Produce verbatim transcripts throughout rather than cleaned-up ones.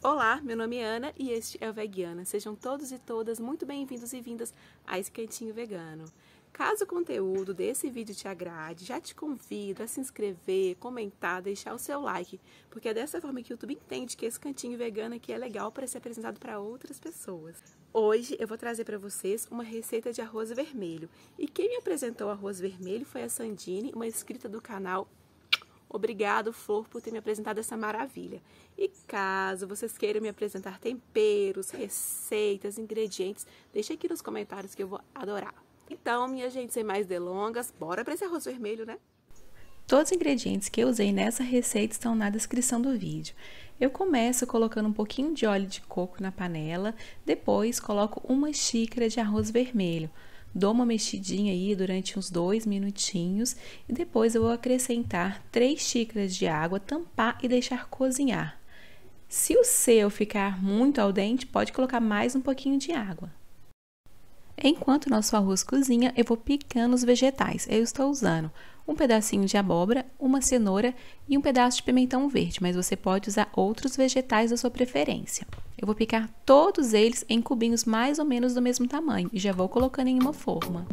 Olá, meu nome é Ana e este é o Vegiana. Sejam todos e todas muito bem-vindos e vindas a esse cantinho vegano. Caso o conteúdo desse vídeo te agrade, já te convido a se inscrever, comentar, deixar o seu like, porque é dessa forma que o YouTube entende que esse cantinho vegano aqui é legal para ser apresentado para outras pessoas. Hoje eu vou trazer para vocês uma receita de arroz vermelho. E quem me apresentou o arroz vermelho foi a Sandine, uma inscrita do canal. Obrigado, Flor, por ter me apresentado essa maravilha. E caso vocês queiram me apresentar temperos, receitas, ingredientes, deixa aqui nos comentários que eu vou adorar. Então, minha gente, sem mais delongas, bora para esse arroz vermelho, né? Todos os ingredientes que eu usei nessa receita estão na descrição do vídeo. Eu começo colocando um pouquinho de óleo de coco na panela, depois coloco uma xícara de arroz vermelho. Dou uma mexidinha aí durante uns dois minutinhos e depois eu vou acrescentar três xícaras de água, tampar e deixar cozinhar. Se o seu ficar muito al dente, pode colocar mais um pouquinho de água. Enquanto nosso arroz cozinha, eu vou picando os vegetais. Eu estou usando um pedacinho de abóbora, uma cenoura e um pedaço de pimentão verde, mas você pode usar outros vegetais da sua preferência. Eu vou picar todos eles em cubinhos mais ou menos do mesmo tamanho e já vou colocando em uma forma.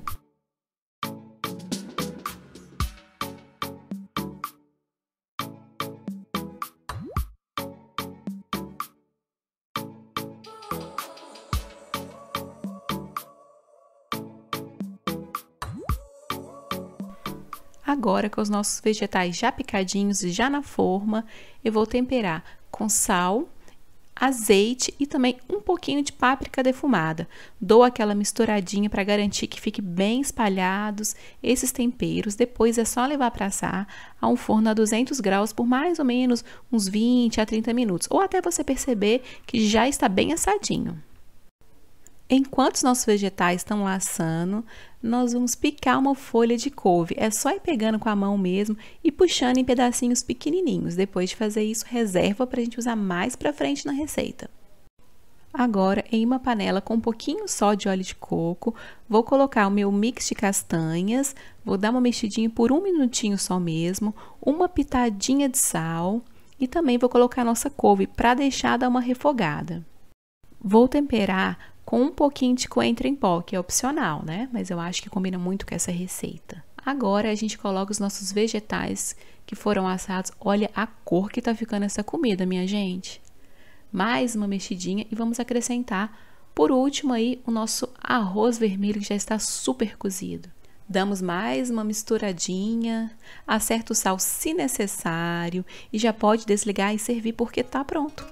Agora, com os nossos vegetais já picadinhos e já na forma, eu vou temperar com sal, azeite e também um pouquinho de páprica defumada. Dou aquela misturadinha para garantir que fique bem espalhados esses temperos. Depois é só levar para assar a um forno a duzentos graus por mais ou menos uns vinte a trinta minutos, ou até você perceber que já está bem assadinho. Enquanto os nossos vegetais estão lá assando, nós vamos picar uma folha de couve. É só ir pegando com a mão mesmo e puxando em pedacinhos pequenininhos. Depois de fazer isso, reserva para a gente usar mais para frente na receita. Agora, em uma panela com um pouquinho só de óleo de coco, vou colocar o meu mix de castanhas, vou dar uma mexidinha por um minutinho só mesmo, uma pitadinha de sal e também vou colocar a nossa couve para deixar dar uma refogada. Vou temperar com um pouquinho de coentro em pó, que é opcional, né? Mas eu acho que combina muito com essa receita. Agora a gente coloca os nossos vegetais que foram assados. Olha a cor que tá ficando essa comida, minha gente. Mais uma mexidinha e vamos acrescentar, por último aí, o nosso arroz vermelho que já está super cozido. Damos mais uma misturadinha, acerta o sal se necessário e já pode desligar e servir porque tá pronto.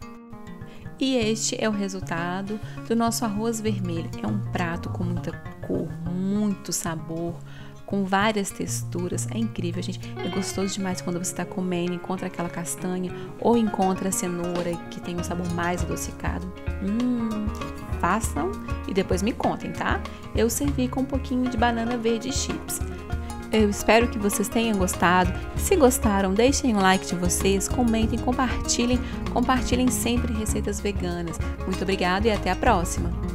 E este é o resultado do nosso arroz vermelho. É um prato com muita cor, muito sabor, com várias texturas. É incrível, gente. É gostoso demais quando você está comendo, encontra aquela castanha ou encontra a cenoura que tem um sabor mais adocicado. Hum, façam e depois me contem, tá? Eu servi com um pouquinho de banana verde chips. Eu espero que vocês tenham gostado. Se gostaram, deixem o like de vocês, comentem, compartilhem. Compartilhem sempre receitas veganas. Muito obrigada e até a próxima!